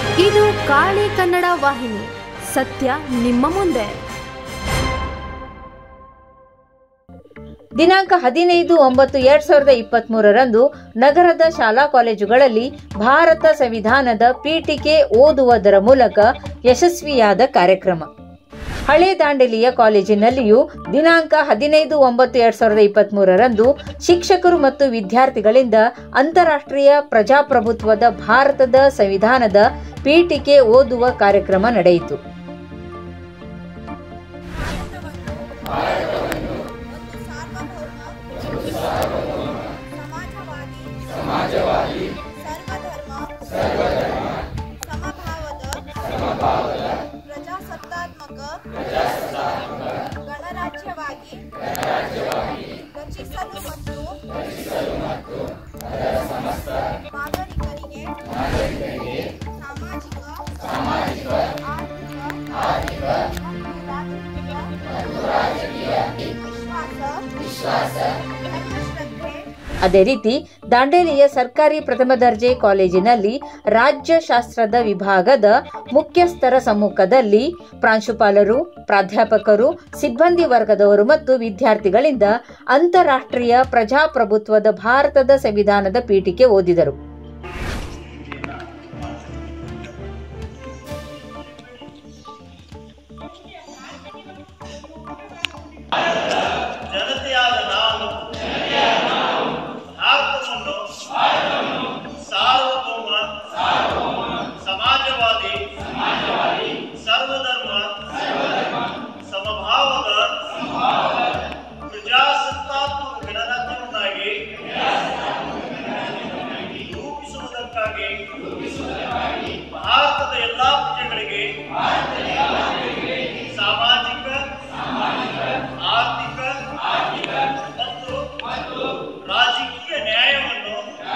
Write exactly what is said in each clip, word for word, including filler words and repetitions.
ಇದು ಕಾಳಿ ಕನ್ನಡ ವಾಹಿನಿ, ಸತ್ಯ ನಿಮ್ಮ ಮುಂದೆ. ದಿನಾಂಕ ಹದಿನೈದು ಒಂಬತ್ತು ಎರಡ್ ಸಾವಿರದ ಇಪ್ಪತ್ತ್ ಮೂರರಂದು ನಗರದ ಶಾಲಾ ಕಾಲೇಜುಗಳಲ್ಲಿ ಭಾರತ ಸಂವಿಧಾನದ ಪೀಠಿಕೆ ಓದುವುದರ ಮೂಲಕ ಯಶಸ್ವಿಯಾದ ಕಾರ್ಯಕ್ರಮ. ಹಳೆ ದಾಂಡೇಲಿಯ ಕಾಲೇಜಿನಲ್ಲಿಯೂ ದಿನಾಂಕ ಹದಿನೈದು ಒಂಬತ್ತು ಎರಡ್ ಸಾವಿರದ ಇಪ್ಪತ್ತ್ ಮೂರರಂದು ಶಿಕ್ಷಕರು ಮತ್ತು ವಿದ್ಯಾರ್ಥಿಗಳಿಂದ ಅಂತಾರಾಷ್ಟ್ರೀಯ ಪ್ರಜಾಪ್ರಭುತ್ವದ ಭಾರತದ ಸಂವಿಧಾನದ ಪೀಠಿಕೆ ಓದುವ ಕಾರ್ಯಕ್ರಮ ನಡೆಯಿತು. ಸಮಾಜವಾದಿ ಸರ್ವಧರ್ಮ ಸರ್ವಧರ್ಮ ಸಮಭಾವದ ಸಮಭಾವದ ಪ್ರಜಾಸತ್ತಾತ್ಮಕ ಪ್ರಜಾಸತ್ತಾತ್ಮಕ ಗಣರಾಜ್ಯವಾಗಿ ಗಣರಾಜ್ಯವಾಗಿ ರಚಿಸಲು ಮತ್ತು ರಚಿಸಲು ಮತ್ತು ಅದರ ಸಮಸ್ತ ನಾಗರಿಕರಿಗೆ ನಾಗರಿಕರಿಗೆ ಸಾಮಾಜಿಕ ಸಾಮಾಜಿಕ ಆರ್ಥಿಕ ಆರ್ಥಿಕ ಮತ್ತು ರಾಜಕೀಯ ವಿಶ್ವಾಸ ವಿಶ್ವಾಸ ಧರ್ಮಶ್ರದ್ಧೆ. ಅದೇ ರೀತಿ ದಾಂಡೇಲಿಯ ಸರ್ಕಾರಿ ಪ್ರಥಮ ದರ್ಜೆ ಕಾಲೇಜಿನಲ್ಲಿ ರಾಜ್ಯಶಾಸ್ತ್ರದ ವಿಭಾಗದ ಮುಖ್ಯಸ್ಥರ ಸಮ್ಮುಖದಲ್ಲಿ ಪ್ರಾಂಶುಪಾಲರು, ಪ್ರಾಧ್ಯಾಪಕರು, ಸಿಬ್ಬಂದಿ ವರ್ಗದವರು ಮತ್ತು ವಿದ್ಯಾರ್ಥಿಗಳಿಂದ ಅಂತಾರಾಷ್ಟ್ರೀಯ ಪ್ರಜಾಪ್ರಭುತ್ವದ ಭಾರತದ ಸಂವಿಧಾನದ ಪೀಠಿಕೆ ಓದಿದರು. ಭಾರತದ ಎಲ್ಲಾ ಪ್ರಜೆಗಳಿಗೆ ಸಾಮಾಜಿಕ ಆರ್ಥಿಕ ಮತ್ತು ರಾಜಕೀಯ ನ್ಯಾಯವನ್ನು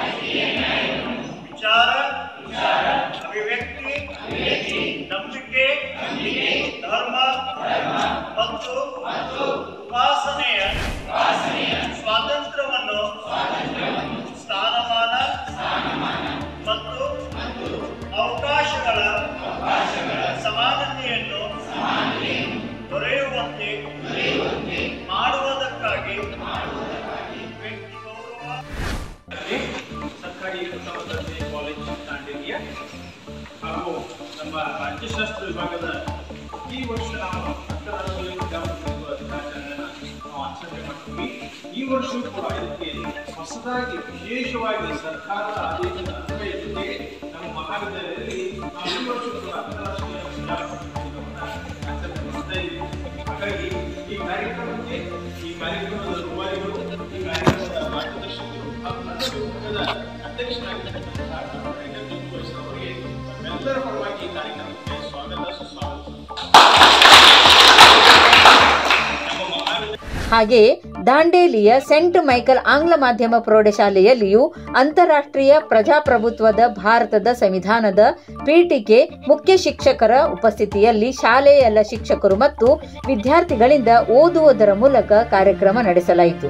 ವಿಚಾರ ಅಭಿವ್ಯಕ್ತಿ ನಂಬಿಕೆ ಧರ್ಮ ಮತ್ತು ಉಪಾಸನೆಯ ಸ್ವಾತಂತ್ರ್ಯವನ್ನು ಸ್ಥಾನಮಾನ ಮತ್ತು ಅವಕಾಶಗಳ ಸಮಾನತೆಯನ್ನು ದೊರೆಯುವಂತೆ ಮಾಡುವುದಕ್ಕಾಗಿ ವ್ಯಕ್ತಿ ಗೌರವ. ಸರ್ಕಾರಿ ಪ್ರಥಮ ದರ್ಜೆ ಕಾಲೇಜ್ ದಾಂಡೇಲಿಯ ಹಾಗೂ ನಮ್ಮ ರಾಜ್ಯಶಾಸ್ತ್ರ ವಿಭಾಗದ ಈ ವರ್ಷ ನಾವು ಅಂತಾರಾಷ್ಟ್ರೀಯ ಪ್ರಜಾಪ್ರಭುತ್ವ ದಿನಾಚರಣೆಯನ್ನು ನಾವು ಆಚರಣೆ ಮಾಡ್ತೀವಿ. ಈ ವರ್ಷವೂ ಕೂಡ ಇದಕ್ಕೆ ಹೊಸದಾಗಿ ವಿಶೇಷವಾಗಿ ಸರ್ಕಾರದ ಆದೇಶದ ಅನ್ವಯಕ್ಕೆ ನಮ್ಮ ಮಹಾವಿದ್ಯಾಲಯದಲ್ಲಿ ನಾವು ಈ ವರ್ಷ ಕೂಡ ಅಂತಾರಾಷ್ಟ್ರೀಯ ಪ್ರಜಾಪ್ರಭುತ್ವ ದಿನವನ್ನು ಆಚರಣೆ ಮಾಡ್ತಾ ಇದ್ದೀವಿ. ಹಾಗಾಗಿ ಈ ಕಾರ್ಯಕ್ರಮಕ್ಕೆ ಈ ಕಾರ್ಯಕ್ರಮದ ರೂವಾರಿಗಳು, ಈ ಕಾರ್ಯಕ್ರಮದ ಮಾರ್ಗದರ್ಶಕರು ಹಾಗೂ ನನ್ನ ವಿಭಾಗದ ಅಧ್ಯಕ್ಷರಾಗಿರ್ತಕ್ಕಂತಹ ಅವರಿಗೆ ನಮ್ಮೆಲ್ಲರ ಪರವಾಗಿ ಈ ಕಾರ್ಯಕ್ರಮಕ್ಕೆ ಸ್ವಾಗತ ಸುಸ್ವಾಗತ. ಹಾಗೆಯೇ ದಾಂಡೇಲಿಯ ಸೆಂಟ್ ಮೈಕಲ್ ಆಂಗ್ಲ ಮಾಧ್ಯಮ ಪ್ರೌಢಶಾಲೆಯಲ್ಲಿಯೂ ಅಂತಾರಾಷ್ಟ್ರೀಯ ಪ್ರಜಾಪ್ರಭುತ್ವದ ಭಾರತದ ಸಂವಿಧಾನದ ಪೀಠಿಕೆ ಮುಖ್ಯ ಶಿಕ್ಷಕರ ಉಪಸ್ಥಿತಿಯಲ್ಲಿ ಶಾಲೆಯ ಎಲ್ಲ ಶಿಕ್ಷಕರು ಮತ್ತು ವಿದ್ಯಾರ್ಥಿಗಳಿಂದ ಓದುವುದರ ಮೂಲಕ ಕಾರ್ಯಕ್ರಮ ನಡೆಸಲಾಯಿತು.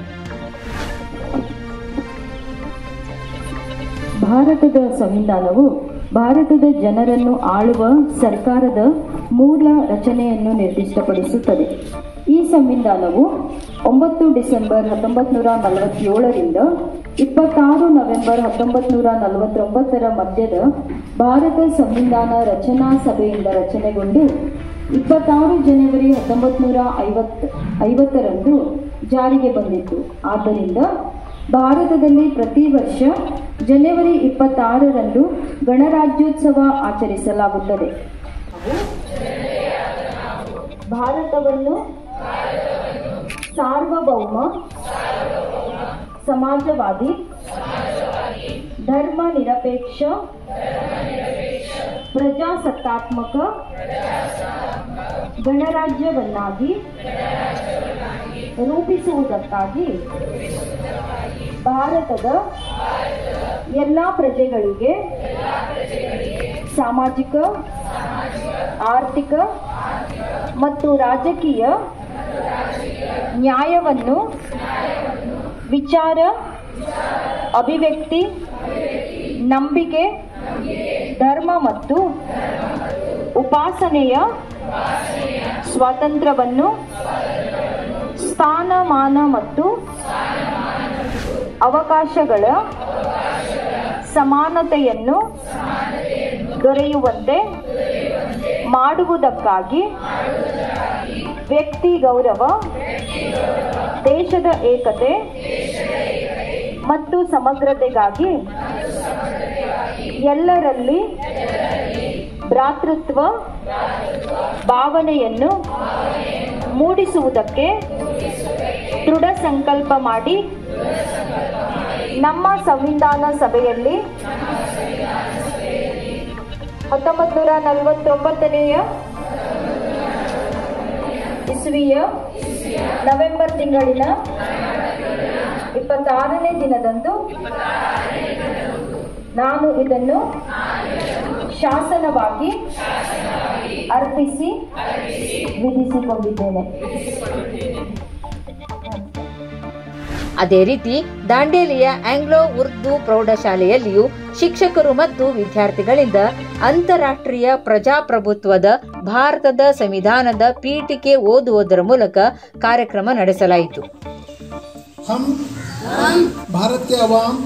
ಭಾರತದ ಸಂವಿಧಾನವು ಭಾರತದ ಜನರನ್ನು ಆಳುವ ಸರ್ಕಾರದ ಮೂಲ ರಚನೆಯನ್ನು ನಿರ್ದಿಷ್ಟಪಡಿಸುತ್ತದೆ. ಈ ಸಂವಿಧಾನವು ಒಂಬತ್ತು ಡಿಸೆಂಬರ್ ಹತ್ತೊಂಬತ್ತು ನೂರ ನಲವತ್ತೇಳರಿಂದ ಇಪ್ಪತ್ತಾರು ನವೆಂಬರ್ ಹತ್ತೊಂಬತ್ತು ನೂರ ನಲವತ್ತೊಂಬತ್ತರ ಮಧ್ಯದ ಭಾರತ ಸಂವಿಧಾನ ರಚನಾ ಸಭೆಯಿಂದ ರಚನೆಗೊಂಡು ಇಪ್ಪತ್ತಾರು ಜನವರಿ ಹತ್ತೊಂಬತ್ತು ನೂರ ಐವತ್ ಐವತ್ತರಂದು ಜಾರಿಗೆ ಬಂದಿತ್ತು. ಆದ್ದರಿಂದ ಭಾರತದಲ್ಲಿ ಪ್ರತಿ ವರ್ಷ ಜನವರಿ ಇಪ್ಪತ್ತಾರರಂದು ಗಣರಾಜ್ಯೋತ್ಸವ ಆಚರಿಸಲಾಗುತ್ತದೆ. ಭಾರತವನ್ನು ಸಾರ್ವಭೌಮ ಸಮಾಜವಾದಿ ಧರ್ಮ ನಿರಪೇಕ್ಷ ಪ್ರಜಾಸತ್ತಾತ್ಮಕ ಗಣರಾಜ್ಯವನ್ನಾಗಿ ರೂಪಿಸುವುದಕ್ಕಾಗಿ ಭಾರತದ ಎಲ್ಲ ಪ್ರಜೆಗಳಿಗೆ ಸಾಮಾಜಿಕ ಆರ್ಥಿಕ ಮತ್ತು ರಾಜಕೀಯ ನ್ಯಾಯವನ್ನು ವಿಚಾರ ಅಭಿವ್ಯಕ್ತಿ ನಂಬಿಕೆ ಧರ್ಮ ಮತ್ತು ಉಪಾಸನೆಯ ಸ್ವಾತಂತ್ರ್ಯವನ್ನು, ಸ್ಥಾನಮಾನ ಮತ್ತು ಅವಕಾಶಗಳ ಸಮಾನತೆಯನ್ನು ದೊರೆಯುವಂತೆ ಮಾಡುವುದಕ್ಕಾಗಿ ವ್ಯಕ್ತಿ ಗೌರವ, ದೇಶದ ಏಕತೆ ಮತ್ತು ಸಮಗ್ರತೆಗಾಗಿ ಎಲ್ಲರಲ್ಲಿ ಭ್ರಾತೃತ್ವ ಭಾವನೆಯನ್ನು ಮೂಡಿಸುವುದಕ್ಕೆ ದೃಢ ಸಂಕಲ್ಪ ಮಾಡಿ ನಮ್ಮ ಸಂವಿಧಾನ ಸಭೆಯಲ್ಲಿ ಹತ್ತೊಂಬತ್ತು ನೂರ ನಲವತ್ತೊಂಬತ್ತನೆಯ ಇಸ್ವಿಯ ನವೆಂಬರ್ ತಿಂಗಳಿನ ಇಪ್ಪತ್ತಾರನೇ ದಿನದಂದು ನಾನು ಇದನ್ನು ಶಾಸನವಾಗಿ ಅರ್ಪಿಸಿ ವಿಧಿಸಿಕೊಂಡಿದ್ದೇನೆ. ಅದೇ ರೀತಿ ದಾಂಡೇಲಿಯ ಆಂಗ್ಲೋ ಉರ್ದು ಪ್ರೌಢಶಾಲೆಯಲ್ಲಿಯೂ ಶಿಕ್ಷಕರು ಮತ್ತು ವಿದ್ಯಾರ್ಥಿಗಳಿಂದ ಅಂತಾರಾಷ್ಟ್ರೀಯ ಪ್ರಜಾಪ್ರಭುತ್ವದ ಭಾರತದ ಸಂವಿಧಾನದ ಪೀಠಿಕೆ ಓದುವುದರ ಮೂಲಕ ಕಾರ್ಯಕ್ರಮ ನಡೆಸಲಾಯಿತು. हम भारत के अवाम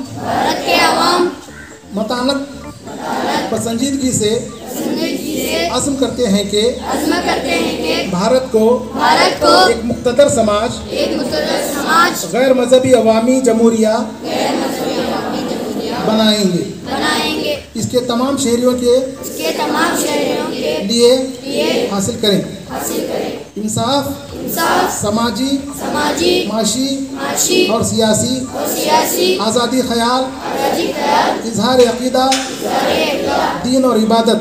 मतानत पसंदीदगी से आज़म करते हैं कि भारत को एक मुक़्तदर समाज, गैर मजहबी अवामी जमहूरिया बनाएंगे। इसके तमाम शहरियों के लिए हासिल करें इंसाफ, समाजी, माशी और सियासी आज़ादी ख्याल, इजहार अक़ीदा, दीन और इबादत,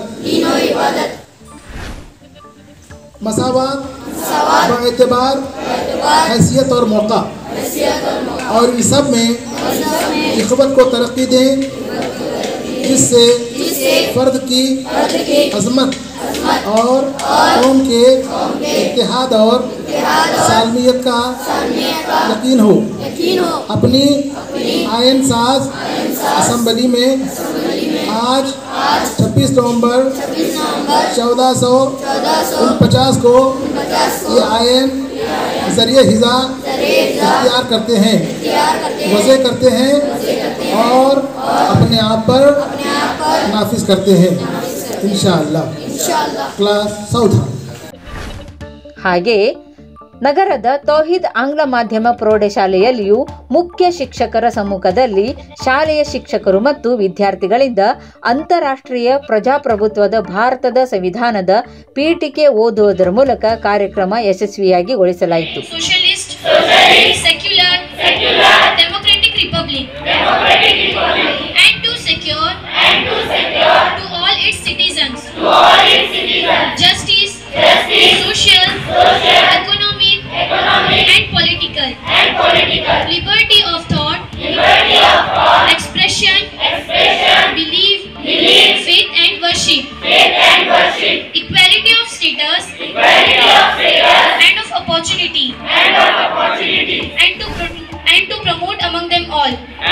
मसावात बाएतबार हैसियत और मौका, और इन सब में इख़वत को तरक्की दें, जिससे फ़र्द की अज़मत और कौम के इत्तेहाद और सालमियत का यकीन हो। अपनी आयन साज असम्बली में आज छब्बीस नवंबर चौदह सौ उनपचास को ये आयन जरिए हिजा इख्तियार करते हैं, वज़े करते हैं और अपने आप पर नाफिज करते हैं इंशाअल्लाह। क्लास चौथा। ಹಾಗೆ ನಗರದ ತೌಹೀದ್ ಆಂಗ್ಲ ಮಾಧ್ಯಮ ಪ್ರೌಢಶಾಲೆಯಲ್ಲಿಯೂ ಮುಖ್ಯ ಶಿಕ್ಷಕರ ಸಮ್ಮುಖದಲ್ಲಿ ಶಾಲೆಯ ಶಿಕ್ಷಕರು ಮತ್ತು ವಿದ್ಯಾರ್ಥಿಗಳಿಂದ ಅಂತಾರಾಷ್ಟ್ರೀಯ ಪ್ರಜಾಪ್ರಭುತ್ವದ ಭಾರತದ ಸಂವಿಧಾನದ ಪೀಠಿಕೆ ಓದುವುದರ ಮೂಲಕ ಕಾರ್ಯಕ್ರಮ ಯಶಸ್ವಿಯಾಗಿ ಗೊಳಿಸಲಾಯಿತು. Socialist, secular, democratic republic, and to secure to all its citizens justice, social, economic, and political liberty of thought, expression, belief, faith and worship, equality of status and of opportunity, and to pro- and to promote among them all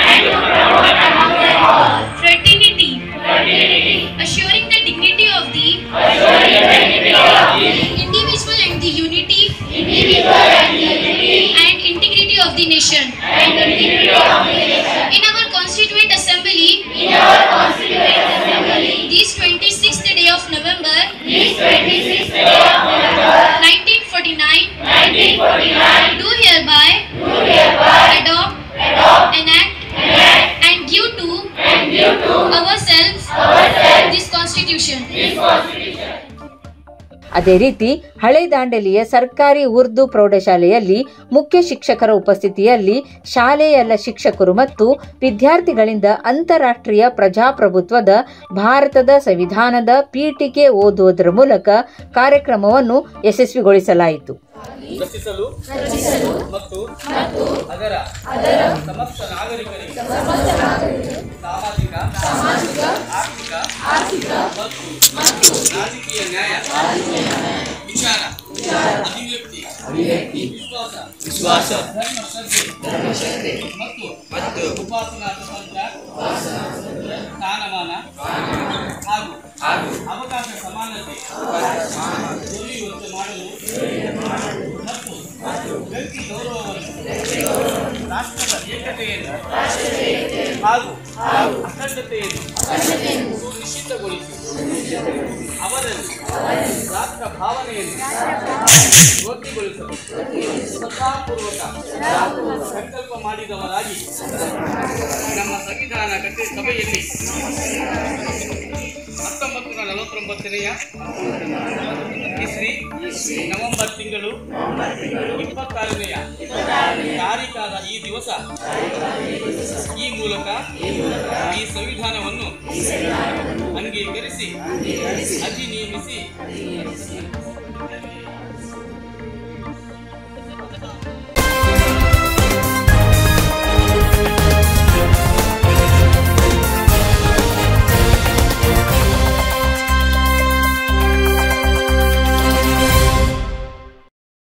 fraternity, assuring the dignity of the individual and the unity and integrity of the nation. In our constituent assembly, this twenty-sixth day of November nineteen forty-nine, do hereby adopt, enact, and give to ourselves this constitution. ಅದೇ ರೀತಿ ಹಳೆ ದಾಂಡೇಲಿಯ ಸರ್ಕಾರಿ ಉರ್ದು ಪ್ರೌಢಶಾಲೆಯಲ್ಲಿ ಮುಖ್ಯ ಶಿಕ್ಷಕರ ಉಪಸ್ಥಿತಿಯಲ್ಲಿ ಶಾಲೆಯ ಎಲ್ಲ ಶಿಕ್ಷಕರು ಮತ್ತು ವಿದ್ಯಾರ್ಥಿಗಳಿಂದ ಅಂತಾರಾಷ್ಟ್ರೀಯ ಪ್ರಜಾಪ್ರಭುತ್ವದ ಭಾರತದ ಸಂವಿಧಾನದ ಪೀಠಿಕೆ ಓದುವುದರ ಮೂಲಕ ಕಾರ್ಯಕ್ರಮವನ್ನು ಯಶಸ್ವಿಗೊಳಿಸಲಾಯಿತು. ರಚಿಸಲು ಮತ್ತು ಅದರ ಸಮಸ್ತ ನಾಗರಿಕರಿಗೆ ಸಾಮಾಜಿಕ, ಆರ್ಥಿಕ ಮತ್ತು ರಾಜಕೀಯ ನ್ಯಾಯ, ವಿಚಾರ, ಅಭಿವ್ಯಕ್ತಿ, ವಿಶ್ವಾಸ, ಧರ್ಮ ಶ್ರದ್ಧೆ ಮತ್ತು ಉಪಾಸನಾ ಸ್ವತಂತ್ರ, ಸ್ಥಾನಮಾನ ಹಾಗೂ ಅವಕಾಶ ಸಮಾನತೆ ದೊರೆಯುವಂತೆ ಮಾಡಲು ಮತ್ತು ವ್ಯಕ್ತಿ ಗೌರವವನ್ನು ರಾಷ್ಟ್ರದ ಏಕತೆಯನ್ನು ಹಾಗೂ ಅಖಂಡತೆಯನ್ನು ಸುನಿಶ್ಚಿತಗೊಳಿಸಿ ಅವರಲ್ಲಿ ರಾಷ್ಟ್ರ ಭಾವನೆಯನ್ನು ವೃದ್ಧಿಗೊಳಿಸಲು ಶ್ರದ್ಧಾಪೂರ್ವಕ ಸಂಕಲ್ಪ ಮಾಡಿದವರಾಗಿ ನಮ್ಮ ಸಂವಿಧಾನ ಕಟ್ಟೆ ಸಭೆಯಲ್ಲಿ ಹತ್ತೊಂಬತ್ತು ನೂರ ನಲವತ್ತೊಂಬತ್ತನೆಯ ಇಸ್ವಿ ನವೆಂಬರ್ ತಿಂಗಳು ಇಪ್ಪತ್ತಾರನೆಯ ತಾರೀಕಾದ ಈ ದಿವಸ ಈ ಮೂಲಕ ಈ ಸಂವಿಧಾನವನ್ನು ಅಂಗೀಕರಿಸಿ ಅಧಿನಿಯಮಿಸಿ